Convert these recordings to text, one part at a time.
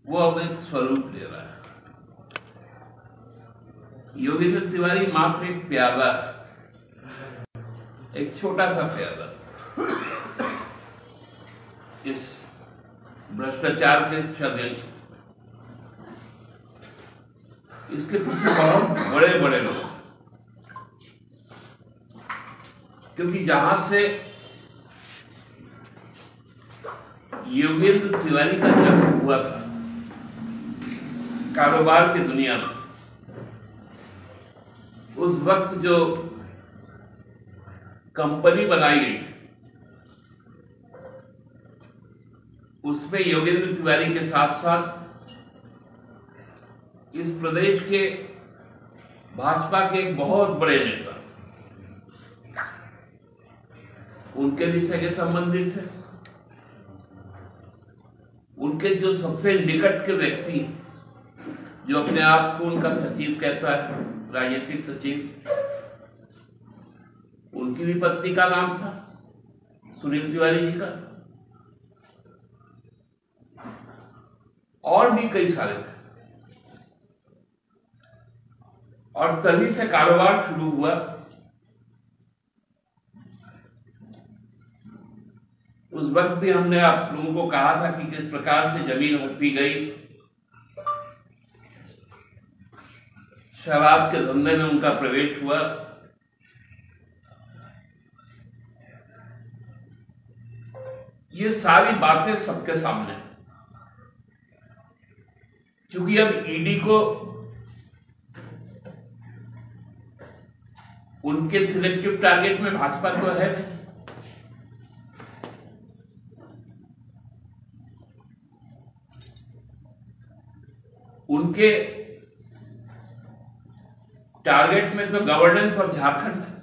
वो अब एक स्वरूप ले रहा है। योगेंद्र तिवारी मात्र एक प्यादा, एक छोटा सा प्यादा इस भ्रष्टाचार के षड्यंत्र, इसके पीछे बहुत बड़े बड़े लोग, क्योंकि जहां से योगेंद्र तिवारी का जन्म हुआ था कारोबार की दुनिया में, उस वक्त जो कंपनी बनाई गई थी उसमें योगेंद्र तिवारी के साथ साथ इस प्रदेश के भाजपा के एक बहुत बड़े नेता, उनके भी सगे संबंधित है, उनके जो सबसे निकट के व्यक्ति जो अपने आप को उनका सचिव कहता है, राजनीतिक सचिव, उनकी भी पत्नी का नाम था सुनील तिवारी जी का, और भी कई सारे थे। और तभी से कारोबार शुरू हुआ। उस वक्त भी हमने आप लोगों को कहा था कि किस प्रकार से जमीन हड़पी गई, शराब के धंधे में उनका प्रवेश हुआ, ये सारी बातें सबके सामने हैं। क्योंकि अब ईडी को उनके सिलेक्टिव टारगेट में भाजपा तो है नहीं, उनके टारगेट में तो गवर्नेंस ऑफ झारखंड है।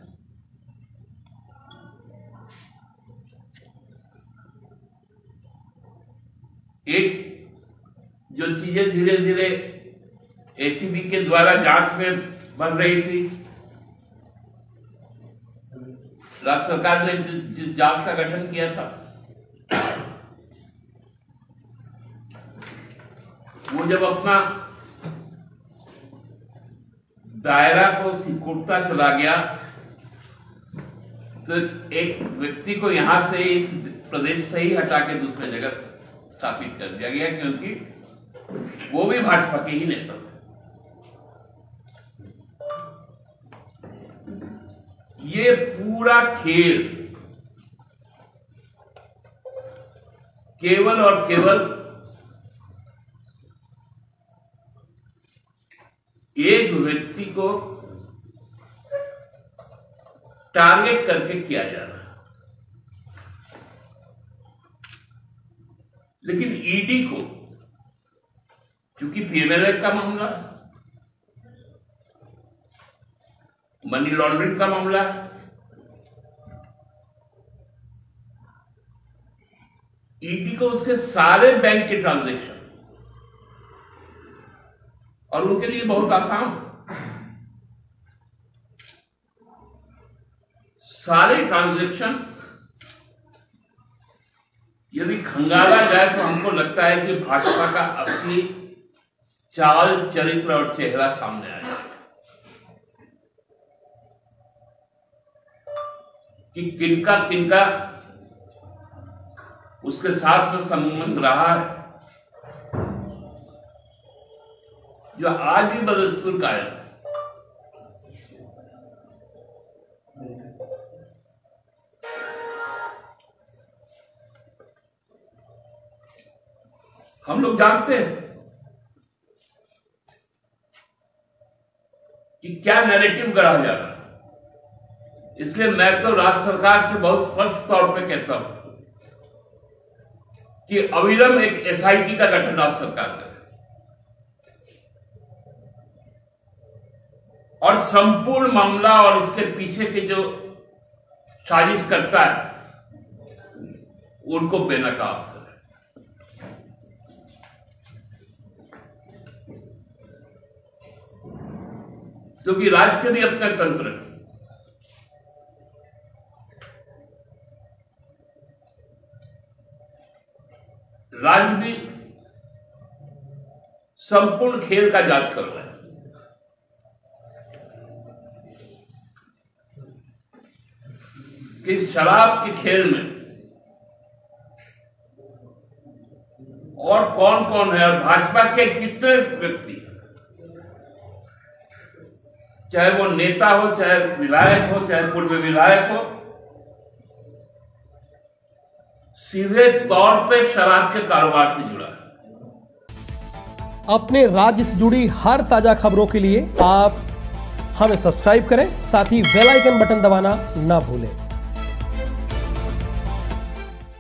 एक जो चीजें धीरे धीरे एसीबी के द्वारा जांच में बन रही थी, राज्य सरकार ने जिस जांच का गठन किया था, वो जब अपना दायरा को सिकुड़ता चला गया तो एक व्यक्ति को यहां से इस प्रदेश से ही हटा के दूसरे जगह स्थापित कर दिया गया, क्योंकि वो भी भाजपा के ही नेता थे। ये पूरा खेल केवल और केवल एक व्यक्ति को टारगेट करके किया जा रहा है। लेकिन ईडी को, क्योंकि पीएनएल का मामला, मनी लॉन्ड्रिंग का मामला है, ईडी को उसके सारे बैंक के ट्रांजैक्शन, और उनके लिए बहुत आसान, सारे ट्रांजैक्शन यदि खंगाला जाए तो हमको लगता है कि भाजपा का असली चाल, चरित्र और चेहरा सामने आएगा। कि किनका किनका उसके साथ में संबंध रहा है, जो आज भी बदस्तूर कायम है। हम लोग जानते हैं कि क्या नैरेटिव गढ़ा जा रहा है, इसलिए मैं तो राज्य सरकार से बहुत स्पष्ट तौर पे कहता हूं कि अविलंब एक एसआईटी का गठन राज्य सरकार करे और संपूर्ण मामला और इसके पीछे के जो साजिश करता है उनको बेनकाब करे। क्योंकि राज्य के भी अपना तंत्र है। राज्य भी संपूर्ण खेल का जांच कर रहे हैं। कि शराब के खेल में और कौन कौन है और भाजपा के कितने व्यक्ति, चाहे वो नेता हो, चाहे विधायक हो, चाहे पूर्व विधायक हो, सीधे तौर पे शराब के कारोबार से जुड़ा है। अपने राज्य से जुड़ी हर ताजा खबरों के लिए आप हमें सब्सक्राइब करें, साथ ही बेल आइकन बटन दबाना ना भूलें।